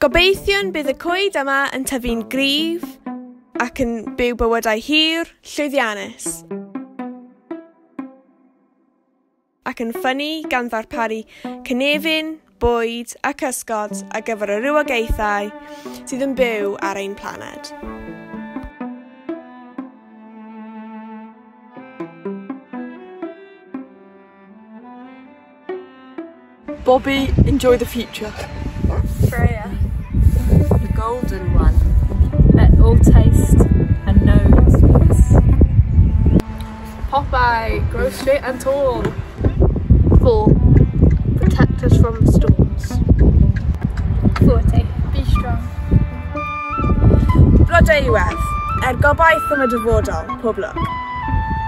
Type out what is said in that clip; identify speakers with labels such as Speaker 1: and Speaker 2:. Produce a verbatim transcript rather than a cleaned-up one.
Speaker 1: Gobeithio'n bydd y coed yma yn tyfu'n gryf ac yn byw bywydau hir, llwyddiannus. Ac yn ffynnu gan ddarparu cynefin, bwyd ac ysgod ar gyfer y rywogaethau sydd yn byw ar ein planed.
Speaker 2: Bobby, enjoy the future.
Speaker 3: Freya,
Speaker 4: the golden one.
Speaker 3: let all taste and know its sweetness.
Speaker 2: Popeye, grow straight and tall.
Speaker 5: Four, protect us from storms.
Speaker 3: Forty, be strong.
Speaker 1: Blodeuwedd, er gobaith am y dyfodol, pob lwc.